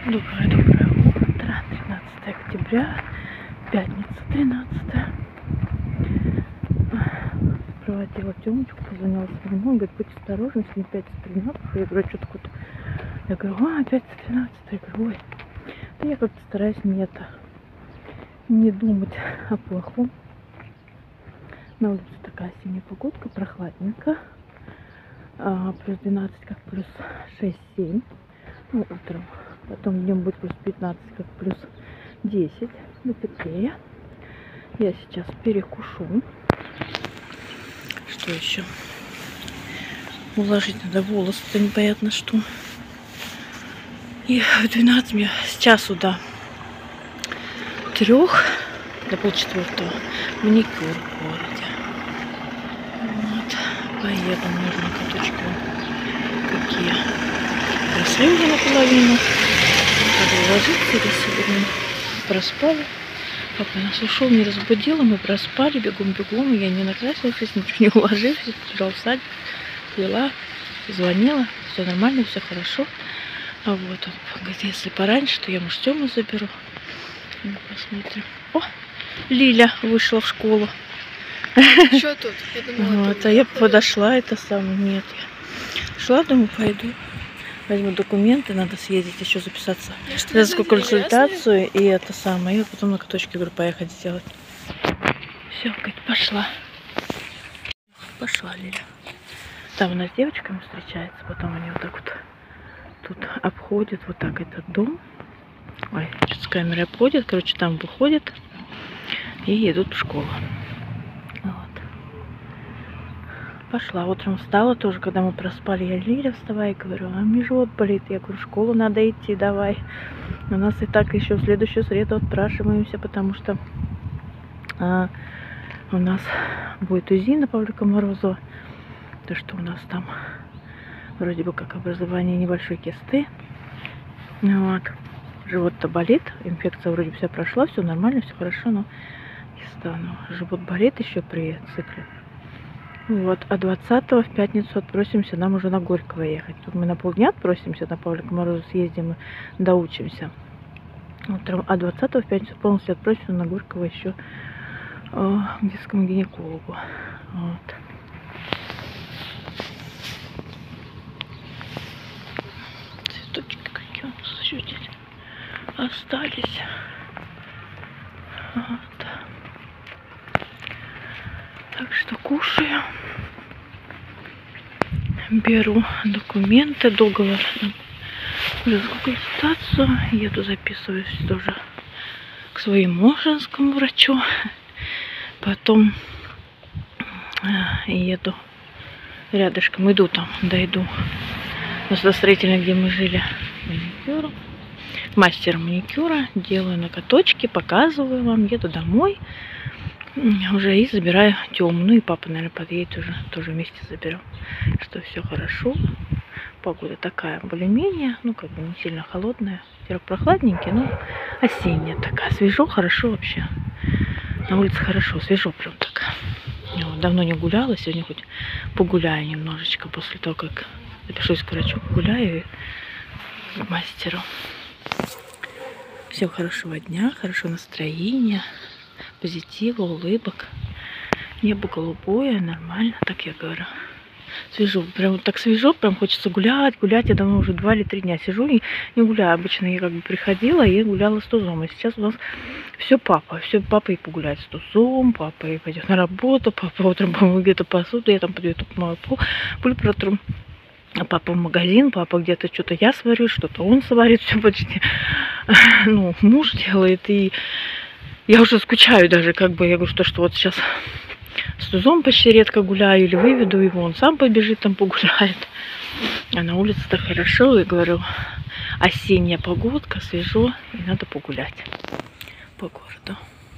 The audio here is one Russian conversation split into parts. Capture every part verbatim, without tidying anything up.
Доброе-доброе утро. тринадцатое октября, пятница тринадцатое. Проводила Тёмочку, позвонила своему, он говорит, будь осторожен, сегодня пятница тринадцатое. Я говорю, а что такое-то? Я говорю, а, пятница тринадцатое. Я говорю, ой. Да я как-то стараюсь не это, не думать о плохом. На улице такая осенняя погодка, прохладненько. А, плюс двенадцать, как плюс шесть-семь. Ну, утром. Потом днем будет плюс пятнадцать, как плюс десять. Ну, теплее. Я сейчас перекушу. Что еще? Уложить надо волосы, это непонятно что. И в двенадцать мне с часу до трех, до полчетвертого, маникюр в городе. Вот. Поеду, можно каточки какие. Росли уже наполовину. Надо ложиться, или сегодня проспали. Папа нас ушел, не разбудил, мы проспали, бегом-бегом. Я не накрасилась, ничего не уложилась, побежала в садик, вела, звонила, все нормально, все хорошо. А вот он говорит, если пораньше, то я, может, Тему заберу. Ну, посмотрим. О, Лиля вышла в школу. Что тут? Я думала, вот, а я подошла, это самое, нет. Я шла, думаю, пойду. Возьму документы, надо съездить еще записаться на сколько консультацию и это самое. И потом на каточке, говорю, поехать сделать. Все, говорит, пошла. Пошла Лиля. Там она с девочками встречается, потом они вот так вот тут обходят вот так этот дом. Ой, что-то с камерой обходят. Короче, там выходят и идут в школу. Вот. Пошла. Утром встала тоже, когда мы проспали. Я Лиля, вставай, говорю, а мне живот болит. Я говорю, в школу надо идти, давай. У нас и так еще в следующую среду отпрашиваемся, потому что а, у нас будет УЗИ на Павлика Морозова. То, что у нас там вроде бы как образование небольшой кисты. Вот. Живот-то болит, инфекция вроде вся прошла, все нормально, все хорошо, но киста, ну, живот болит еще при цикле. Вот, а двадцатого в пятницу отпросимся, нам уже на Горького ехать. Тут мы на полдня отпросимся, на Павлика Морозова съездим и доучимся. Утром, а двадцатого в пятницу полностью отпросимся на Горького еще э, к детскому гинекологу. Вот. Цветочки какие у нас еще здесь остались. Вот. Так что кушаю. Беру документы, договор на консультацию. Еду, записываюсь тоже к своему женскому врачу. Потом еду рядышком, иду там, дойду на судостроительной, где мы жили, маникюру. Мастер маникюра, делаю ноготочки, показываю вам, еду домой. Уже и забираю Тему. Ну и папа, наверное, подъедет уже, тоже вместе заберем. Что все хорошо. Погода такая более-менее, ну как бы не сильно холодная. Ветерок прохладненький, но осенняя такая. Свежо, хорошо вообще. На улице хорошо, свежо прям так. Вот, давно не гуляла, сегодня хоть погуляю немножечко после того, как запишусь к врачу, погуляю и к мастеру. Всем хорошего дня, хорошего настроения. Позитива, улыбок. Небо голубое, нормально, так я говорю. Свежо, прям вот так свежо, прям хочется гулять, гулять. Я давно уже два или три дня сижу и не гуляю. Обычно я как бы приходила и гуляла с Тузом. А сейчас у нас все папа, все папа и погуляет с Тузом, папа и пойдет на работу, папа утром помоет где-то посуду, я там пойду помою пол, пуль протру. А папа в магазин, папа где-то что-то я сварю, что-то он сварит, все почти. Ну, муж делает, и я уже скучаю даже, как бы, я говорю, что, что вот сейчас с Тузом почти редко гуляю, или выведу его, он сам побежит, там погуляет. А на улице-то хорошо, и говорю, осенняя погодка, свежо, и надо погулять по городу.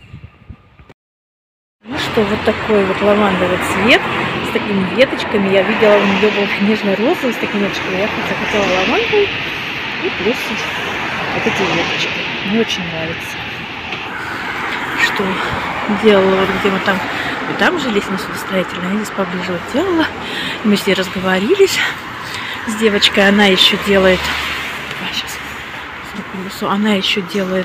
Ну что, вот такой вот лавандовый цвет с такими веточками. Я видела, у нее был нежно-розовый с такими веточками. Я захотела лавандовый и плюс вот эти веточки. Мне очень нравится. Что делала, вот где мы там, мы там жили, на судостроительной, я здесь поближе вот делала. Мы с ней разговорились с девочкой, она еще делает, а, сейчас, Она еще делает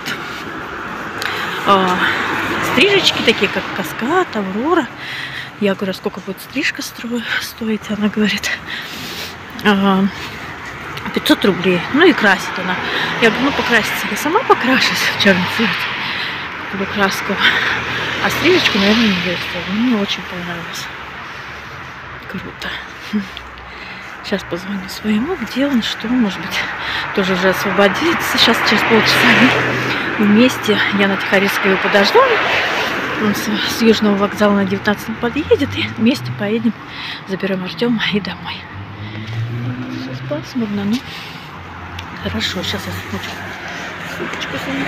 а, стрижечки такие, как Каскад, Аврора. Я говорю, сколько будет стрижка стоить? Она говорит, а, пятьсот рублей. Ну и красит она. Я говорю, ну покраситься. Я сама покрашусь в черный цвет. Куплю краску. А стрижечку, наверное, не делаю. Мне очень понравилось. Круто. Сейчас позвоню своему, где он, что, может быть, тоже уже освободится. Сейчас через полчаса вместе. Я на Тихорецкой его подожду. Он с, с Южного вокзала на девятнадцатом подъедет. И вместе поедем, заберем Артема и домой. Сейчас пасмурно, ну хорошо. Сейчас я сумочку. Сумочку сняла.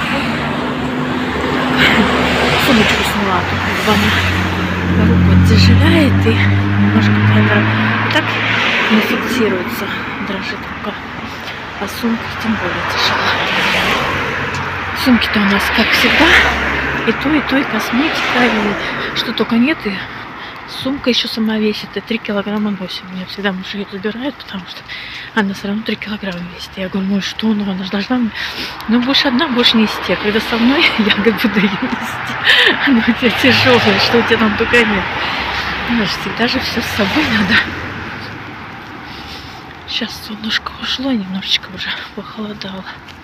Сумочку сняла. Тут она руку оттяжеляет и немножко камера. И так не фиксируется, дрожит рука. А сумка тем более тяжела. Сумки-то у нас, как всегда, и то, и то, и косметика, и что только нет. И сумка еще сама весит, и три килограмма носим. Меня всегда муж ее забирает, потому что она все равно три килограмма весит. Я говорю, ну и что, ну она же должна... Ну будешь одна, будешь нести. А когда со мной, я говорю, буду ее нести. Она у тебя тяжелая, что у тебя там только нет. Ну, всегда же все с собой надо. Сейчас солнышко ушло, немножечко уже похолодало.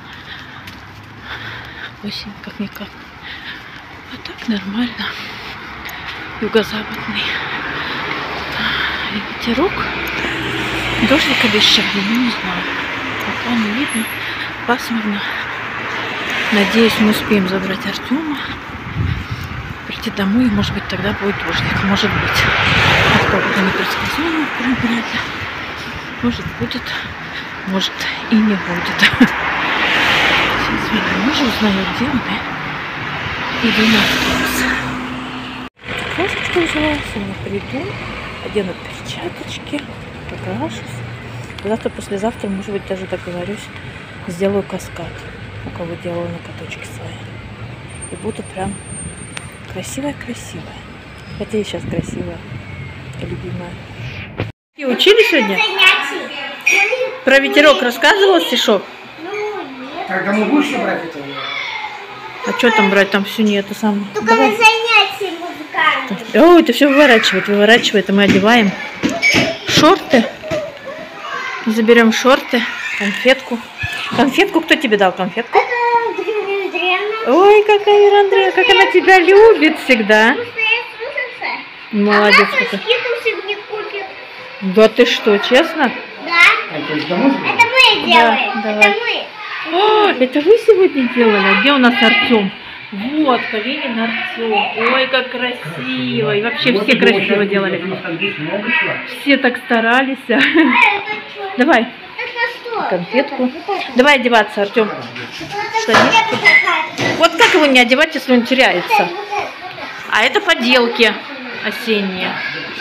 Осень как-никак. А так нормально. Юго-западный ветерок. Дождик обещали, ну не знаю. Пока не видно. Пасмурно. Надеюсь, мы успеем забрать Артема. Прийти домой, и может быть тогда будет дождик. Может быть. А погода непредсказуема, прям вряд ли. Может будет, может и не будет. Сейчас я мужа узнаю, где он, и иду на автобус. Кошечку взяла, сегодня приду, одену перчаточки, покрашусь. Завтра, послезавтра, может быть, даже договорюсь, сделаю каскад, у кого делала ноготочки свои. И буду прям красивая-красивая. Хотя и сейчас красивая, любимая. И учили сегодня? Про ветерок рассказывала стишок? Когда мы будем брать это? А что там брать? Там все нет. Это самое. Только Давай. на занятии музыкальные. Ой, это все выворачивает, выворачивает, а мы одеваем шорты. Заберем шорты, конфетку. Конфетку кто тебе дал? Конфетку? Это Древняя Андреевна. Ой, какая Ира Андреевна, как она тебя любит всегда. Молодец. Она скидку мне купит. Да ты что, честно? Да. Это из дома? Это мы делаем. Да, это давай. мы. О, это вы сегодня делали? А где у нас Артем? Вот, Калинин Артем. Ой, как красиво. И вообще Вот все это красиво очень делали. интересно, здесь много чего. Все так старались. А это что? Давай Это что? конфетку. Это, вот это. Давай одеваться, Артем. Вот это Штанишки. вот это. Вот как его не одевать, если он теряется? Вот это, вот это. А это поделки осенние.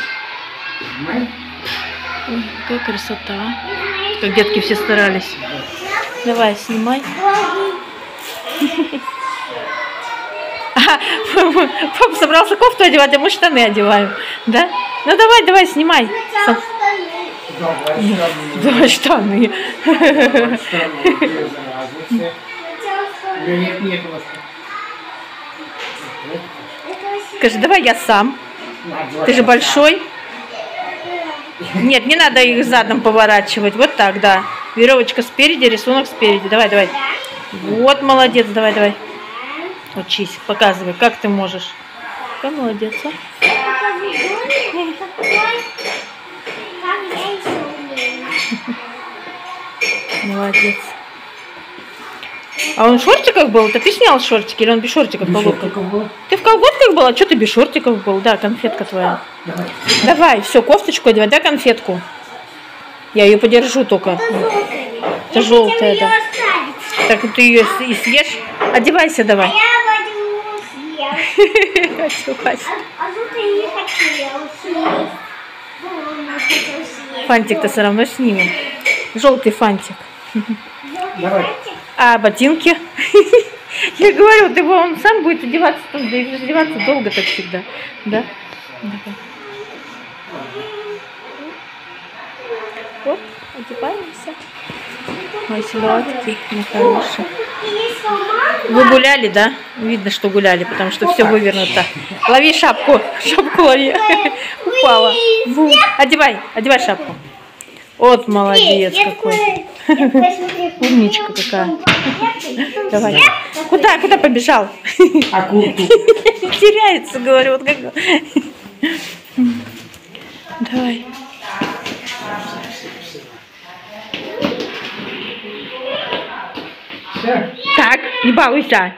Ой, какая красота. Как детки все старались. Давай, снимай. Папа собрался кофту одевать, а мы штаны одеваем. Да? Ну давай, давай, снимай. Давай штаны. Скажи, давай я сам. Ты же большой. Нет, не надо их задом поворачивать. Вот так, да. Веревочка спереди, рисунок спереди. Давай, давай. Вот, молодец, давай, давай. Учись, показывай, как ты можешь. Какая молодец, а? Молодец. А он в шортиках был? Это ты снял шортики или он без шортиков? Без колодка? шортиков был. Ты в колготках был? А что ты без шортиков был? Да, конфетка твоя. Давай. Давай, все, кофточку одевай, да, конфетку? Я ее подержу только. Это желтая, да. Так ты ее и съешь. Одевайся давай. Я возьму съем. Хочу, хочу. А тут я не хотела съесть. Он хотел съесть. Фантик-то все равно снимем. Желтый фантик. Давай. А ботинки? Я говорю, ты он сам будет одеваться, да и одеваться долго так всегда. Да? Давай. Оп, одеваемся. Ой, сладкий, нехороший. Есть роман. Вы гуляли, да? Видно, что гуляли, потому что все вывернуто. Лови шапку. Шапку лови. Упала. Бум. Одевай, одевай шапку. Вот молодец какой. Умничка какая. Давай. Куда, куда побежал? А куртку? Теряется, говорю, вот как. Давай. Все? Так, не балуйся.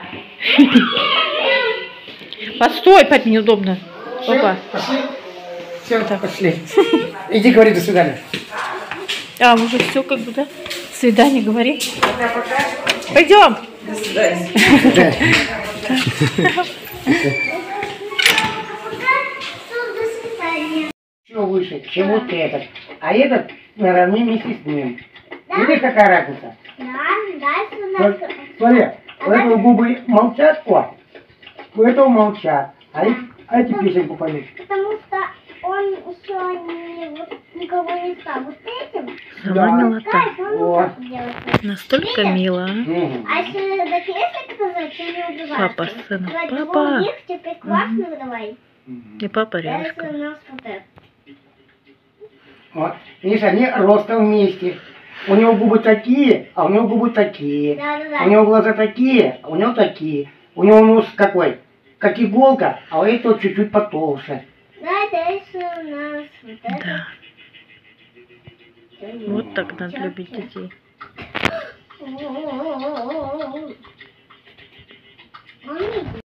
Постой, папе неудобно. Опа. Пошли? Все, пошли. Иди, говори, до свидания. А, уже все как бы, да? До свидания, говори. Пойдем. До свидания. Все выше, чем вот этот. А этот наравне вместе с ним. Видишь, какая разница? Да, дальше у нас... Вот, смотри, у этого губы молчат, о, у этого молчат. А эти, а эти песенку поют. Потому что он еще не, вот, никого не стал. Вот этим... Сама милота. Кайф, он О. вот так делает. Настолько мило, а? Мгм. А если до кресла сказать, то не убивать. Папа с сыном. Давай, Папа. двух их теперь классных давай. И папа Дальше рядышком. у нас вот это. Вот. Видишь, они ростом вместе. У него губы такие, а у него губы такие. Да-да-да. У него глаза такие, а у него такие. У него нос какой? Как иголка, а у этого чуть-чуть потолще. Да, дальше у нас вот это. Да. Вот так надо любить детей. Мамі,